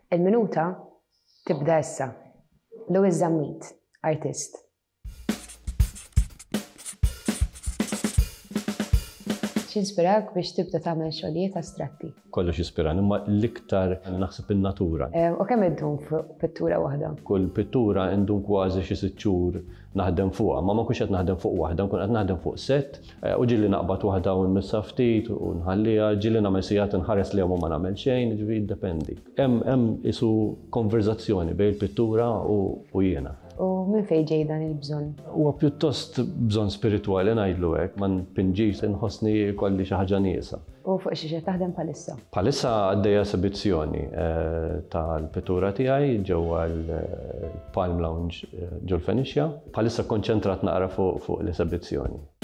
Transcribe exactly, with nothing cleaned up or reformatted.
Il-minuta tibda issa. Lewis Zammit, artist. X'inspirak biex tibda tagħmel xogħlijiet astratti? Kollox jispirani, imma l-iktar naħseb in-natura. U kemm iddum fuq pittura waħda? Kull pittura indum kważi xi sitt xhur naħdem fuqha, ma ma kunx qed naħdem fuq waħda, nkun qed naħdem fuq set, u ġieli naqbad waħda u nmissa ftit u nħalliha, ġieli nagħmel sigħat inħares lehom u ma nagħmel xejn, ġifieri jiddependi. Hemm hemm isu konverzazzjoni bejn il-pittura u jiena. U minn fejn ġej dan il-bżonn? Huwa pjuttost bżonn spiritwali ngħidlu hekk, ma npinġix inħossni kolli xi ħaġa nieqsa. U fuq xi xi taħdem bħalissa? Bħalissa għaddejja esibizzjoni tal-pittura tiegħi ġewwa l-Palm Lounge ġol Fenixja. Bħalissa kkonċentrat naqra fuq l-esibizzjoni.